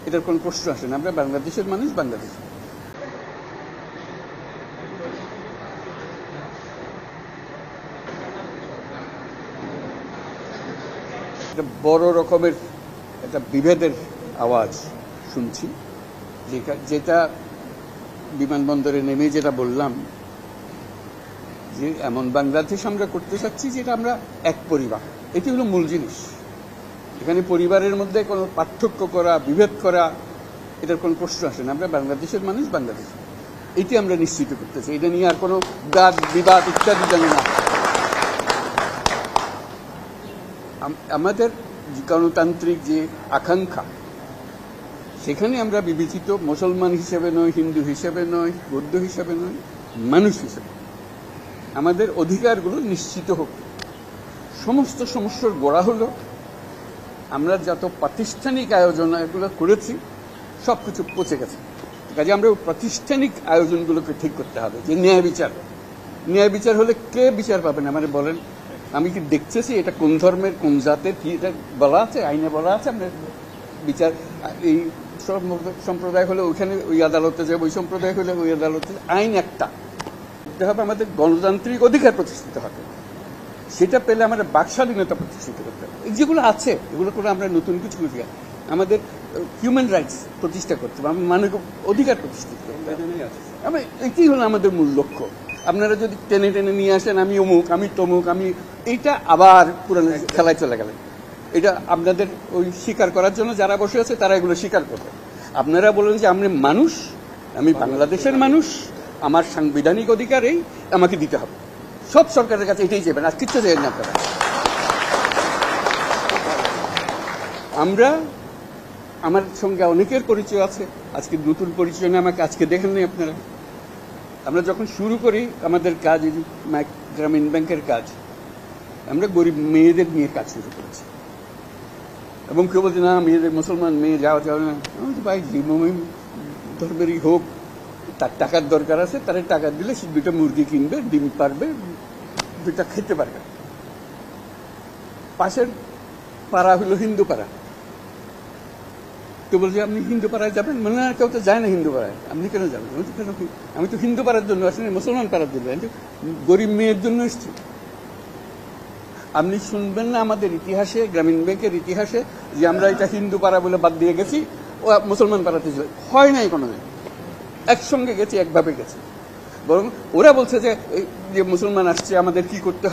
এটার কোনো প্রশ্ন আসে না। আমরা বাংলাদেশের মানুষ, বাংলাদেশ। একটা বড় রকমের একটা বিভেদের আওয়াজ শুনছি, যেটা বিমানবন্দরে নেমে যেটা বললাম যে এমন বাংলাদেশ আমরা করতে চাচ্ছি যেটা আমরা এক পরিবার। এটি হলো মূল জিনিস। এখানে পরিবারের মধ্যে কোনো পার্থক্য করা, বিভেদ করা, এটার কোনো প্রশ্ন আসে না। আমরা বাংলাদেশের মানুষ, বাংলাদেশ। এটি আমরা নিশ্চিত করতে চাই। এটা নিয়ে আর কোনো বাদ বিবাদ ইত্যাদি যেন না। আমাদের গণতান্ত্রিক যে আকাঙ্ক্ষা, সেখানে আমরা বিবেচিত মুসলমান হিসেবে নয়, হিন্দু হিসেবে নয়, বৌদ্ধ হিসেবে নয়, মানুষ হিসেবে আমাদের অধিকারগুলো নিশ্চিত হোক। সমস্ত সমস্যার গোড়া হলো আমরা যত প্রাতিষ্ঠানিক আয়োজন এগুলো করেছি সব কিছু পচে গেছে। কাজে আমরা প্রাতিষ্ঠানিক আয়োজনগুলোকে ঠিক করতে হবে। যে ন্যায় বিচার হলে কে বিচার পাবেন আমাদের বলেন? আমি কি দেখতেছি এটা কোন ধর্মের, কোন জাতের, কি এটা বলা আছে? আইনে বলা আছে আমরা বিচার। এই সম্প্রদায় হলে ওইখানে ওই আদালতে যাবে, ওই সম্প্রদায় হলে ওই আদালতে। আইন একটা হবে, আমাদের গণতান্ত্রিক অধিকার প্রতিষ্ঠিত হবে। সেটা পেলে আমাদের বাকস্বাধীনতা প্রতিষ্ঠিত করতে হবে। যেগুলো আছে এগুলো করে আমরা নতুন কিছু করি। আমাদের হিউম্যান রাইটস প্রতিষ্ঠা করতে হবে, আমার মানবিক অধিকার প্রতিষ্ঠিত করতে হবে। এটি হলো আমাদের মূল লক্ষ্য। আপনারা যদি টেনে টেনে নিয়ে আসেন আমি অমুক, আমি তমুক, আমি এইটা আবার পুরানো খেলায় চলে গেলেন। এটা আপনাদের ওই স্বীকার করার জন্য যারা বসে আছে তারা এগুলো স্বীকার করবে। আপনারা বলেন যে আমি মানুষ, আমি বাংলাদেশের মানুষ, আমার সাংবিধানিক অধিকার এই, আমাকে দিতে হবে। সব সরকারের কাছে এটাই চাইবেন, আর কিচ্ছু চাইবেন না আপনারা। আমরা, আমার সঙ্গে অনেকের পরিচয় আছে, আজকে নতুন পরিচয় না, আমাকে আজকে দেখেন নাই আপনারা। আমরা যখন শুরু করি আমাদের কাজ, গ্রামীণ ব্যাংকের কাজ, আমরা গরিব মেয়েদের নিয়ে কাজ শুরু করেছি। এবং কেউ বলছে না মেয়েদের, মুসলমান মেয়ে যাওয়া যাবে না। ভাই যে ধর্মেরই হোক, তার টাকার দরকার আছে, তারা টাকা দিলে সে দুটো মুরগি কিনবে, ডিম পারবে, দুটা খেতে পারবে। পাশের পাড়া হলো হিন্দু পাড়া। কেউ বলছে আপনি হিন্দু পাড়ায় যাবেন? মানে না, কেউ তো যায় না হিন্দু পাড়ায়, আপনি কেন যাবেন? আমি তো হিন্দু পাড়ার জন্য আসিনি, মুসলমান পাড়ার জন্য, গরিব মেয়ের জন্য এসছি। আপনি শুনবেন না আমাদের ইতিহাসে, গ্রামীণ ব্যাংকের ইতিহাসে, যে আমরা এটা হিন্দু পাড়া বলে বাদ দিয়ে গেছি, ও মুসলমান পাড়াতে ছিল। হয় নাই কোনোদিন। একসঙ্গে গেছি, একভাবে গেছি। বরং ওরা বলছে যে মুসলমান আসছে, আমাদের কি করতে